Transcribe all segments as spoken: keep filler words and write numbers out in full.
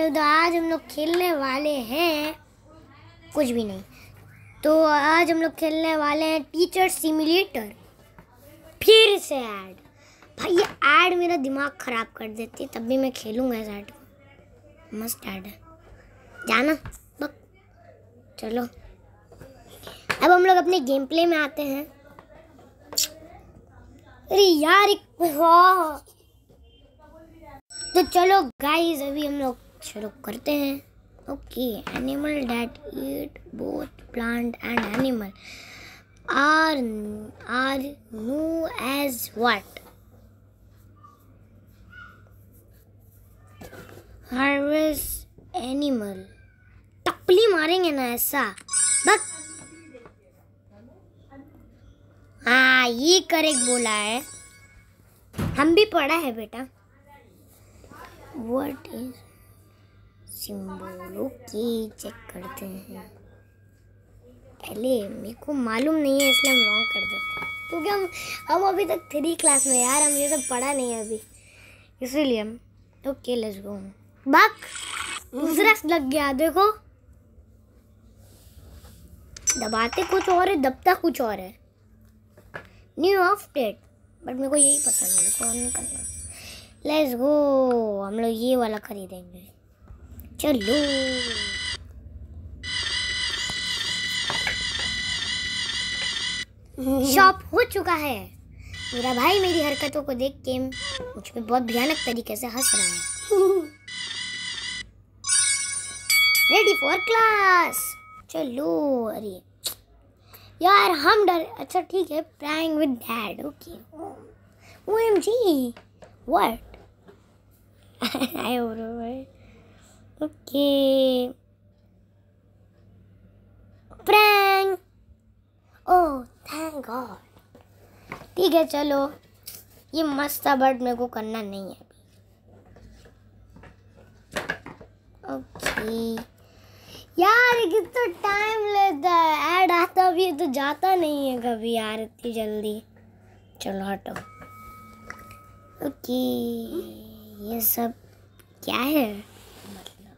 तो आज हम लोग खेलने वाले हैं कुछ भी नहीं। तो आज हम लोग खेलने वाले हैं टीचर सिमुलेटर। फिर से ऐड। भाई ये ऐड मेरा दिमाग ख़राब कर देती है, तब भी मैं खेलूँगा इस ऐड को। मस्त ऐड है, जाना बक। चलो अब हम लोग अपने गेम प्ले में आते हैं। अरे यार हाँ। तो चलो गाइस अभी हम लोग शुरू करते हैं। Okay, animal that eat both plant and animal are are no as what? Harvest animal. टपली मारेंगे ना ऐसा बस। हाँ ये करेक्ट बोला है, हम भी पढ़ा है बेटा। What is symbol? Okay check करते हैं। पहले मेरे को मालूम नहीं है इसलिए हम रॉन्ग कर देते हैं, क्योंकि हम हम अभी तक थ्री क्लास में यार, हम ये सब पढ़ा नहीं है अभी, इसीलिए हम। ओके लेट्स गो। बक दूसरा लग गया, देखो दबाते कुछ और है, दबता कुछ और है। न्यू अपडेट, बट मेरे को यही पसंद है, मेरे को और नहीं करना। लेट्स गो, हम लोग ये वाला खरीदेंगे। चलो शॉप हो चुका है। मेरा भाई मेरी हरकतों को देख के मुझ पे बहुत भयानक तरीके से हंस रहा है। Ready for class. चलो अरे यार हम डर। अच्छा ठीक है, prank with dad. Okay OMG what I okay prank. Oh thank God. ठीक है चलो, ये मस्त था बट मेरे को करना नहीं है अभी। ओके यार कितना टाइम लेता है, ऐड आता भी है तो जाता नहीं है कभी यार इतनी जल्दी। चलो हटो। ओके ये सब क्या है? मतलब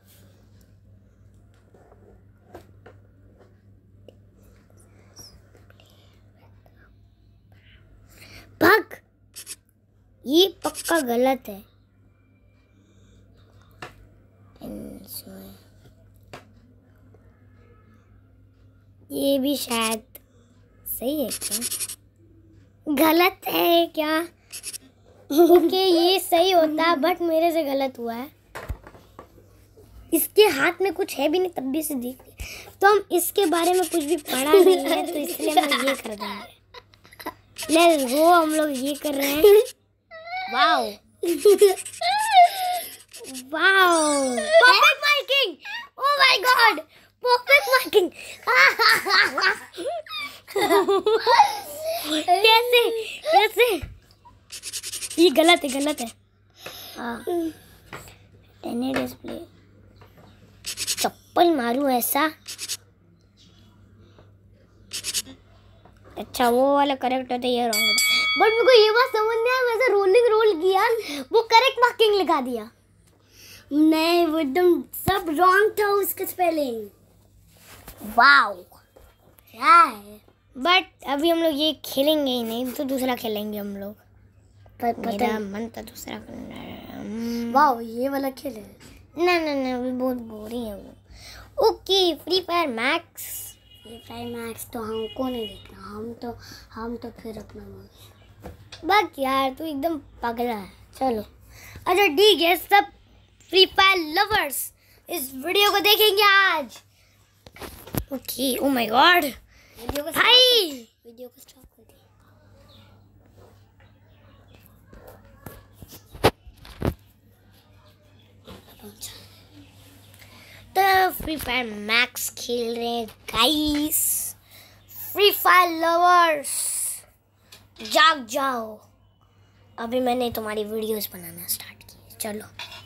भग, ये पक्का गलत है। ये भी शायद सही है क्या? गलत है क्या? ओके ये सही होता बट मेरे से गलत हुआ है। इसके हाथ में कुछ है भी नहीं, तब भी से देख रही, तो हम इसके बारे में कुछ भी पढ़ा नहीं है, तो इसलिए हम लोग ये कर देंगे। लेट्स गो, हम लोग ये कर रहे हैं। Wow wow perfect marking. Oh my God perfect marking. कैसे कैसे? ये गलत है गलत है। Ten display. चप्पल मारूं ऐसा? अच्छा वो वाला करेक्ट होता है, ये रॉन्ग होता है। बट मेरे को ये बात समझ नहीं आया, वैसे रोलिंग रोल किया वो करेक्ट मार्किंग लिखा दिया। नहीं वो एकदम सब रॉन्ग था उसका स्पेलिंग। वाओ क्या है? बट अभी हम लोग ये खेलेंगे ही नहीं, तो दूसरा खेलेंगे हम लोग। पर मेरा मन था दूसरा करना। वाओ ये वाला खेले? ना ना ना अभी बहुत बोरिंग है वो। Okay Free Fire Max. Free Fire Max तो हमको नहीं देखना, हम तो हम तो फिर अपना बस यार तू एकदम पगला है। चलो अच्छा ठीक है, सब फ्री फायर लवर्स इस वीडियो को देखेंगे आज। Okay oh my God video को भाई वीडियो को स्टॉप कर दिया। तो फ्री फायर मैक्स खेल रहे हैं गाइस। फ्री फायर लवर्स जाग जाओ, अभी मैंने तुम्हारी वीडियोस बनाना स्टार्ट की। चलो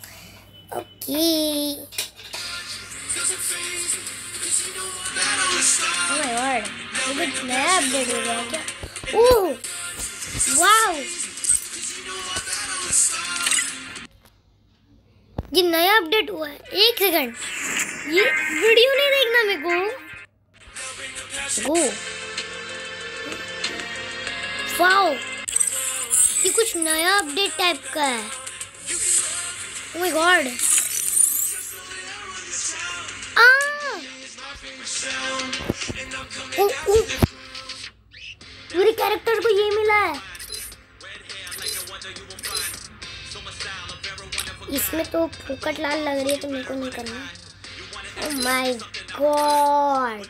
ओके ओह माय गॉड ये कुछ नया अपडेट हो गया क्या? ओह वाओ ये नया अपडेट हुआ है। एक सेकंड, ये वीडियो नहीं देखना मेरे को। गो वाओ, ये कुछ नया अपडेट टाइप का है। ओह माय गॉड, आ ओ ओ पूरे कैरेक्टर को ये मिला है। इसमें तो फुकट लाल लग रही है, तो मेरे को नहीं करना। ओह माय गॉड,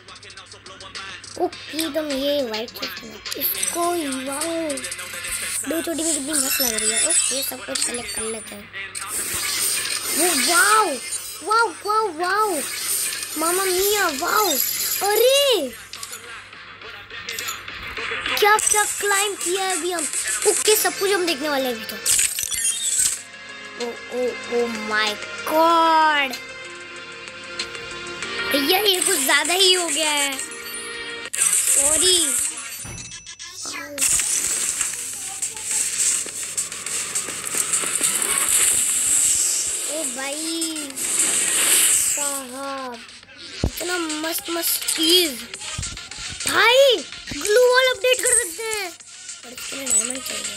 ओके तुम ये वाइट इसको वाओ, दो चोटी में कितनी मस्त लग रही है। ओके सब कुछ कलेक्ट कर लेते हैं। वो वाओ वाओ वाओ वाओ, मामा मिया वाओ, अरे क्या क्या क्लाइम किया है अभी हम। ओके सब कुछ हम देखने वाले हैं अभी तो। ओ ओ ओ माय गॉड भैया, ये कुछ ज्यादा ही हो गया है, सॉरी। ओ भाई साहब, इतना मस्त मस्त चीज भाई। ग्लू वॉल अपडेट कर सकते हैं, पर इसके लिए डायमंड चाहिए,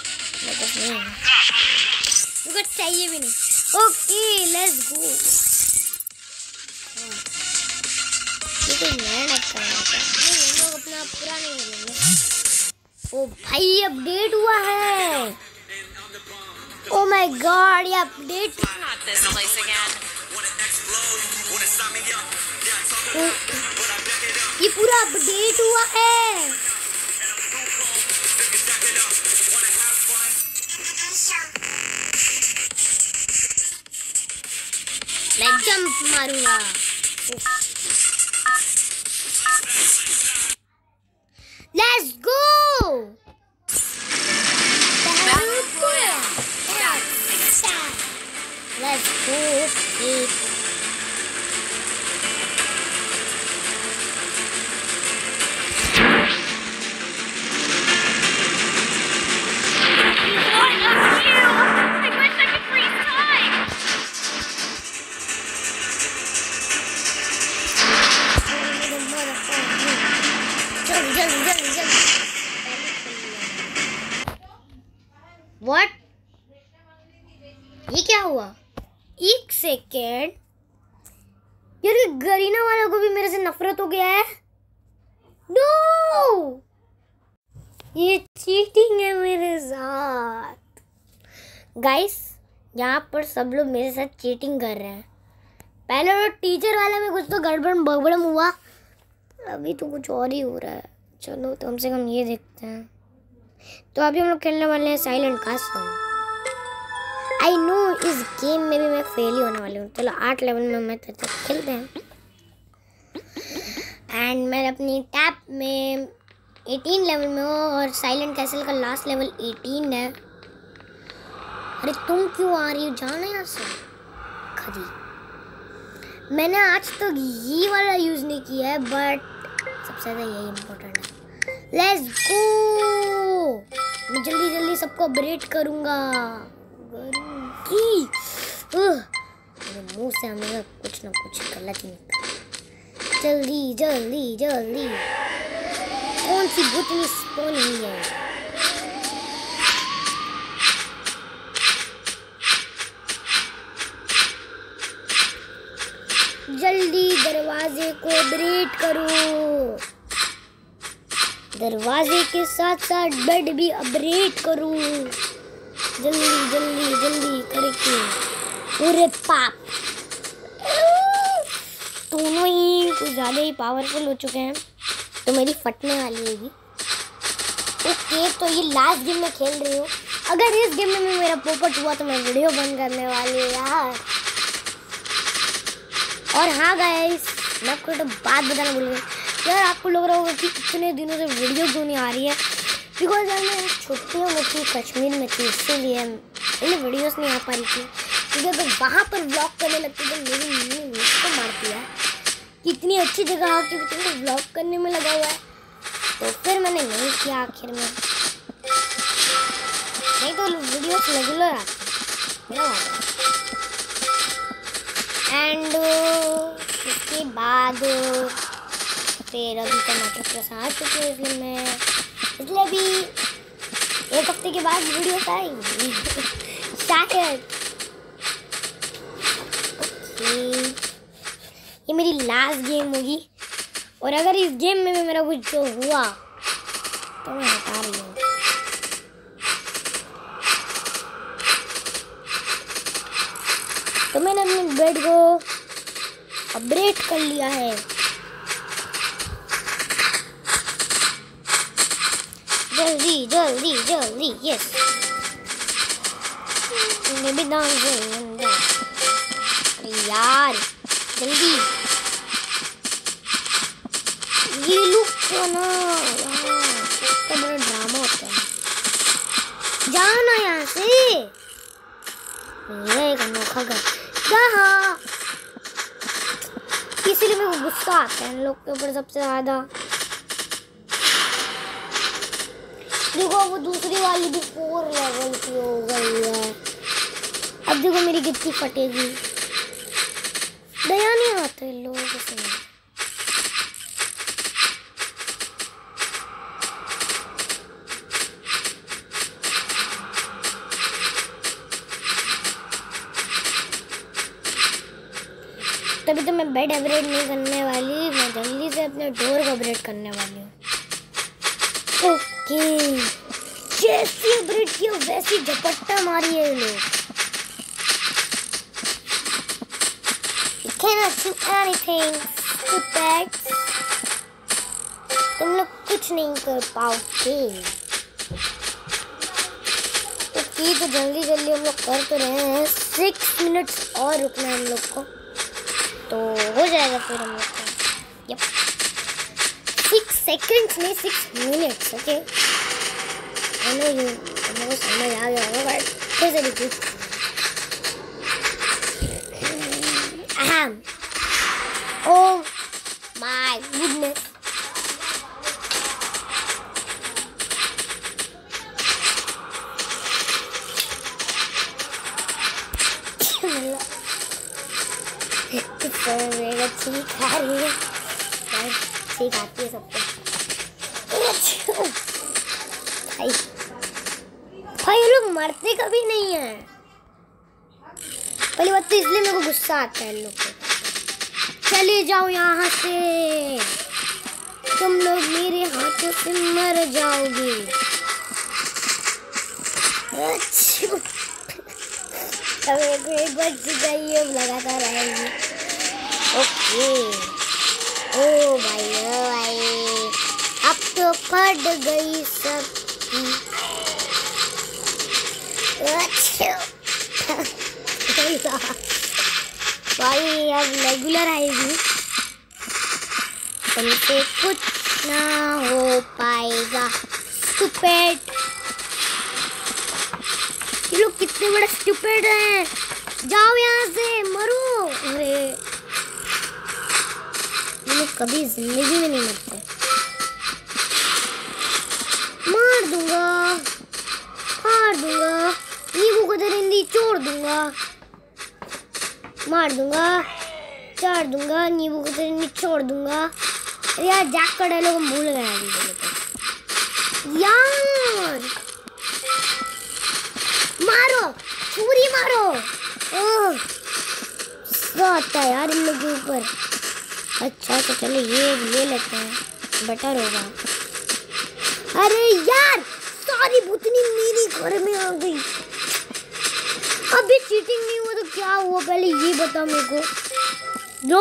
मुझे चाहिए भी नहीं। Okay let's go. ये तो नया टाइप का है, हम लोग अपना पुराने ले लेंगे। ओ भाई अपडेट हुआ है। ओ माय गॉड, ये अपडेट ये पूरा अपडेट हुआ है। मैं जंप मारूंगा। Let's go. Let's go. What? ये क्या हुआ? एक सेकेंड यार, गरीना वालों को भी मेरे से नफरत हो गया है। नो, ये चीटिंग है मेरे साथ। गाइस यहाँ पर सब लोग मेरे साथ चीटिंग कर रहे हैं। पहले तो टीचर वाले में कुछ तो गड़बड़ बगड़म हुआ, अभी तो कुछ और ही हो रहा है। चलो तो कम से कम ये देखते हैं। तो अभी हम लोग खेलने वाले हैं साइलेंट कासल। आई नो इस गेम में भी मैं फेल ही होने वाली हूँ। चलो आठ लेवल में मैं तब तक खेलते हैं। एंड मैं अपनी टैब में अठारह लेवल में हूँ और साइलेंट कैसल का लास्ट लेवल अठारह है। अरे तुम क्यों आ रही हो, जाना यहाँ से। खरी मैंने आज तक तो ये वाला यूज़ नहीं किया है, बट सबसे ज़्यादा यही इम्पोर्टेंट है। Let's go. मैं जल्दी जल्दी सबको अपडेट करूँगा। मेरे मुंह से हमें कुछ ना कुछ गलत ही निकला। जल्दी जल्दी जल्दी, कौन सी भूतनी स्पॉन हुई है। जल्दी दरवाजे को अपडेट करो। दरवाजे के साथ साथ बेड भी अपडेट करो। जल्दी जल्दी जल्दी करके। पूरे पाप दोनों ही कुछ ज़्यादा ही पावरफुल हो चुके हैं, तो मेरी फटने वाली होगी। ओके तो ये लास्ट गेम मैं खेल रही हूँ। अगर इस गेम में मेरा पोपट हुआ तो मैं वीडियो बंद करने वाली हूँ यार। और हाँ गाइस, मैं आपको तो बात बताना भूल गई यार। आपको लग रहा होगा कि इतने दिनों से वीडियो क्यों नहीं आ रही है, बिकॉज यार मैं छुट्टियों में थी, कश्मीर में थी, इसीलिए इन्हें वीडियोस नहीं आ पा रही थी। क्योंकि अगर वहाँ पर व्लॉग करने लगती तो मेरी मम्मी मुझको मारती है कि इतनी अच्छी जगह आके भी तुमको व्लॉग करने में लगा हुआ है। तो फिर मैंने नहीं किया आखिर में, नहीं तो वीडियोस रेगुलर आती मेरा वाला। एंड उसके बाद फिर अभी टमाटर प्लस आ चुके हैं, इसलिए मैं इसलिए अभी एक हफ्ते के बाद वीडियो आएंगी शायद। ये मेरी लास्ट गेम होगी और अगर इस गेम में भी मेरा कुछ जो हुआ तो मैं हटा रही हूँ। तो मैंने अपने बेड को अपग्रेड कर लिया है। जल्दी जल्दी जल्दी यस बेबी डांस यार जल्दी ये लुक तो ना तो बड़ा ड्रामा होता है। जाना यहाँ से ये एक अनोखा घर कहाँ, इसीलिए मेरे को गुस्सा आता है इन लोग के ऊपर सबसे ज्यादा। देखो वो दूसरी वाली भी फोर लेवल की हो गई है। अब देखो मेरी कितनी फटेगी। दया नहीं आते इन लोगों को सुनो। तभी तो मैं बेड अपग्रेड नहीं करने वाली, मैं जल्दी से अपने डोर को अपग्रेड करने वाली हूँ। ओके जैसी अपग्रेड किया वैसी झपट्टा मारी है लोग। You cannot do anything, stupid. तुम लोग कुछ नहीं कर पाओगे। ओके तो जल्दी जल्दी हम लोग कर तो रहे हैं। सिक्स मिनट्स और रुकना है हम लोग को तो हो जाएगा फिर हम लोग का। यप सिक्स सेकेंड्स में six minutes. Okay I know you हम लोग को समझ आ गया होगा बट फिर से रिपीट। अहम ओह माय गुडनेस मेरा ठीक आ रही है, ठीक आती है सबको। भाई भाई ये लोग मरते कभी नहीं है। पहली बात तो इसलिए मेरे को गुस्सा आता है इन लोग को। चले जाओ यहाँ से, तुम लोग मेरे हाथों से मर जाओगे। अब एक एक बार चाहिए लगातार आएगी। ओके ओ भाई ओ भाई अब तो फट गई सबकी। भाई अब रेगुलर आएगी, तुमसे कुछ ना हो पाएगा स्टूपिड। ये लोग कितने बड़े स्टूपिड हैं। जाओ यहाँ से मरो। अरे ये लोग कभी जिंदगी में नहीं मरते। मार दूंगा मार दूंगा नींबू को दरिंदी छोड़ दूंगा। मार दूंगा चार दूंगा नींबू को दरिंदी छोड़ दूंगा। अरे यार जैक का डायलॉग हम भूल गए अभी यार। मारो पूरी मारो। ओह आता है यार इन लोगों के ऊपर। अच्छा तो चलो ये ले लेते हैं, बेटर होगा। अरे यार सारी भूतनी मेरी घर में आ गई। अभी चीटिंग नहीं हुआ तो क्या हुआ पहले ये बता मेरे को। जो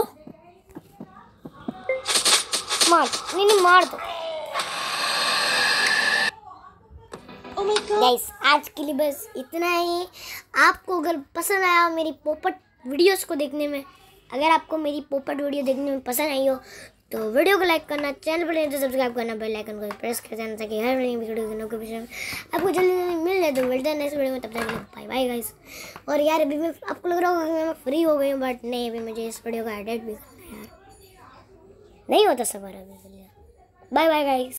मार नहीं नहीं मार दो। गाइस आज के लिए बस इतना ही। आपको अगर पसंद आया मेरी पोपट वीडियोस को देखने में, अगर आपको मेरी पोपट वीडियो देखने में पसंद आई हो तो वीडियो को लाइक करना, चैनल पर नहीं तो सब्सक्राइब करना, बेल आइकन को प्रेस कर देना ताकि हर वीडियो की नोटिफिकेशन आपको जल्दी मिल जाए। तो मिलते हैं नेक्स्ट वीडियो में, तब तक बाय बाय गाइस। और यार अभी मैं आपको लग रहा होगा कि मैं फ्री हो गई हूँ बट नहीं, अभी मुझे इस वीडियो का एडिट भी करना है यार, नहीं होता सबर अभी। Bye bye guys.